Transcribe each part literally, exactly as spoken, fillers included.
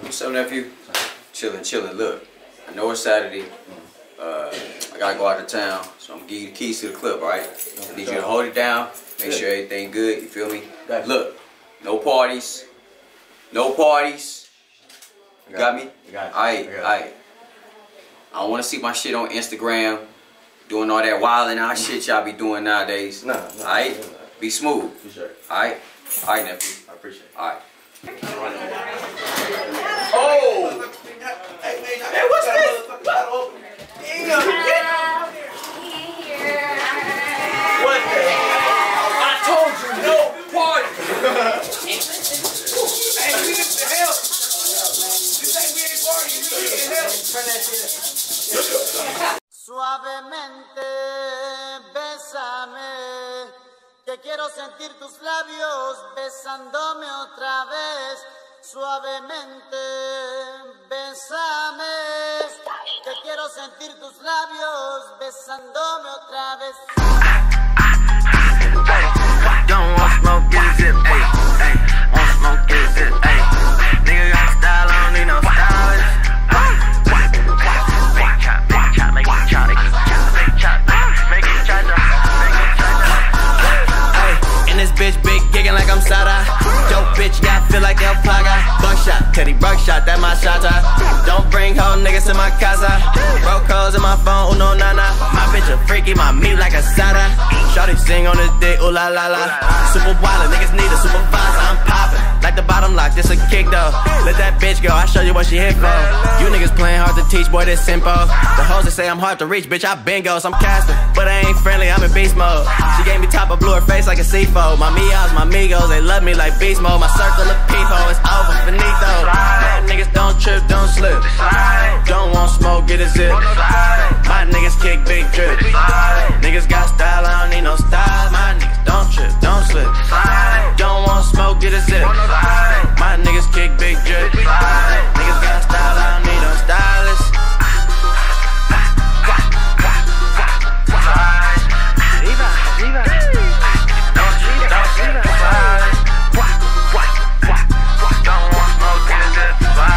What's up, nephew? Chillin', chillin'. Look, I know it's Saturday. Uh, I gotta go out of town, so I'm gonna give you the keys to the club, alright? I need you to hold it down, make sure everything good, you feel me? Look, no parties. No parties. You got me? Alright, alright. I don't wanna see my shit on Instagram, doing all that wildin' out shit y'all be doing nowadays. Nah, nah. Alright? Be smooth. For sure. Alright? Alright, nephew. I appreciate it. Alright. Oh! Hey, hey, what's this? Damn, what the hell? I told you, no party! Hey, we need the help! You think we ain't partying, we need the help! Turn that shit up. Suavemente, bésame, que quiero sentir tus labios besándome otra vez. Suavemente, bésame, que quiero sentir tus labios besándome otra vez. Don't want smoke, get a zip, ayy, ayy. Want smoke, get a zip, ayy. Nigga got style, I don't need no stylist. Big chop, big chop, make it chop, big chop, make it chop, make it chop. Ayy, in this bitch big gigging like I'm Sada. Dope bitch, yeah, I feel like El Plaga. Buckshot, Teddy Buckshot, that my shot. Don't bring hoe niggas to my casa. Broke calls in my phone, uno nana. My bitch a freaky, my meat like a sada. Shawty sing on this dick, ooh la la la. Super wild, niggas need a supervisor. I'm poppin', like the bottom lock, this a kick though. Let that bitch go, I show you what she hit for. You niggas playing hard to teach, boy, this simple. The hoes that say I'm hard to reach, bitch, I bingos. I'm casting, but I ain't friendly, I'm in beast mode. She gave me top, I blew her face like a seafoam. My meows, my migos, they love me like beast mode. My circle of people, it's over, finito. My niggas don't trip, don't slip. Don't want smoke, get a zip. My niggas kick big drip. Niggas got style, I don't need no style. My niggas don't trip, don't slip. Don't want smoke, get a zip. My niggas kick big drip. Niggas got style, I don't need no stylist. Arriba, arriba. Don't cheat, don't cheat, don't want smoke, get a zip.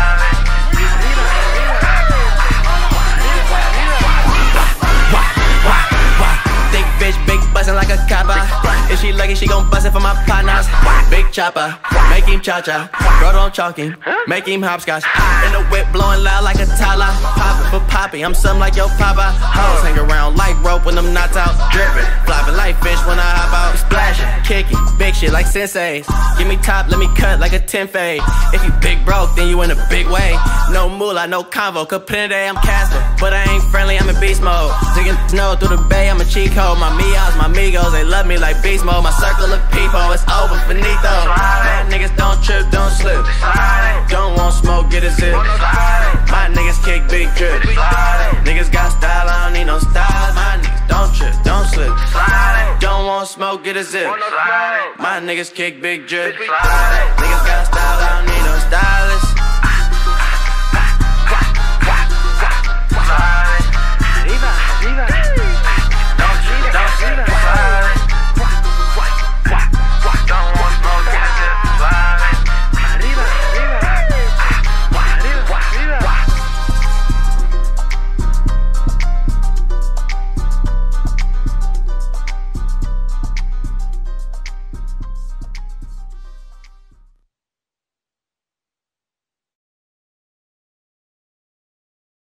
Thick bitch, big bustin' like a copper. If she lucky, she gon' bust it for my partners. Big chopper, make him cha-cha. Girl, don't chalk him, make him hopscotch. In the whip, blowing loud like a toddler. Poppin' for Poppy, I'm something like your papa. Hoes hang around like rope when them knots out. Drippin', floppin' like fish when I hop out. Splashin', kickin', big shit like senseis. Give me top, let me cut like a ten fade. If you big broke, then you in a big way. No moolah, no convo, Caprende, I'm Casper. But I ain't friendly, I'm in beast mode. Diggin' snow through the bay, I'm a cheat code. My meows, my migos, they love me like beast mode. My circle of people, it's over, finito. My niggas don't trip, don't slip. Don't want smoke, get a zip. My niggas kick big drip. Niggas got style, I don't need no style. My niggas don't trip, don't slip. Don't want smoke, get a zip. My niggas kick big drip. Niggas got style, I don't need no stylist. Arriba, arriba.